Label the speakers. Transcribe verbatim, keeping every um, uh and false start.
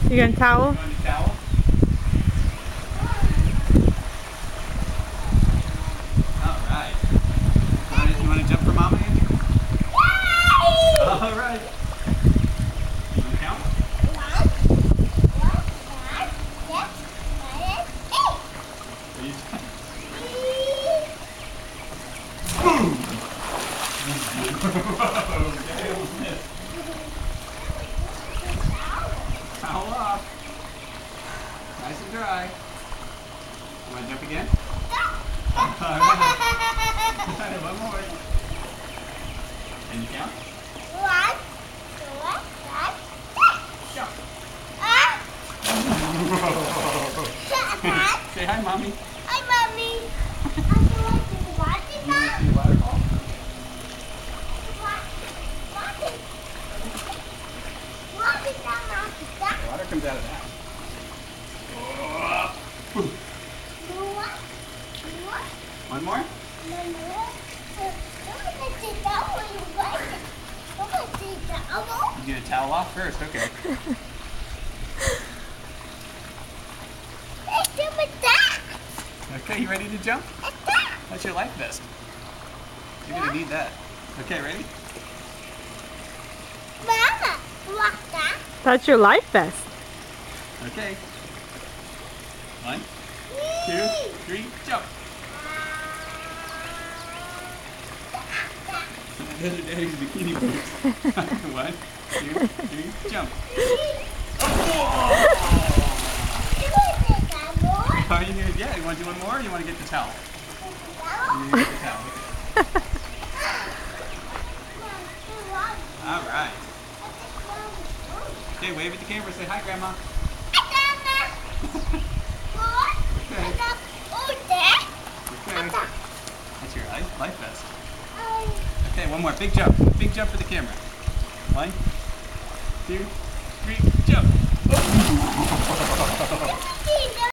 Speaker 1: You gonna towel?
Speaker 2: You want a towel? Alright. You want to, you want to jump for Mama, Andy? Alright. You want to count? Are you Boom! Okay, almost missed. Towel off. Nice and dry. You want to jump again? Alright. One more. Can you count? Jump. Say hi, Mommy.
Speaker 3: Hi, Mommy. I feel like you're watching
Speaker 2: You want to
Speaker 3: that.
Speaker 2: see a waterfall?
Speaker 3: Watching that, that.
Speaker 2: Water comes out of that. Boom.
Speaker 3: You what? You what?
Speaker 2: One more?
Speaker 3: No, no. Look at the towel you like. Look at the towel.
Speaker 2: You get a towel off first, okay.
Speaker 3: Let's do it that.
Speaker 2: Okay, you ready to jump?
Speaker 3: It's that.
Speaker 2: That's your life vest. You're gonna need that. Okay, ready?
Speaker 3: Mama, walk that.
Speaker 1: That's your life vest.
Speaker 2: Okay. One, two, three, jump. Those are Daddy's bikini boots. One, two, three, jump. Oh! Are you gonna, yeah, you want to do one more or you want to get the towel? You're gonna get the towel. Okay. Alright. Okay, wave at the camera. Say hi, Grandma. Okay. Okay. That's your life, life vest. Okay, one more. Big jump. Big jump for the camera. One, two, three, jump. Oh.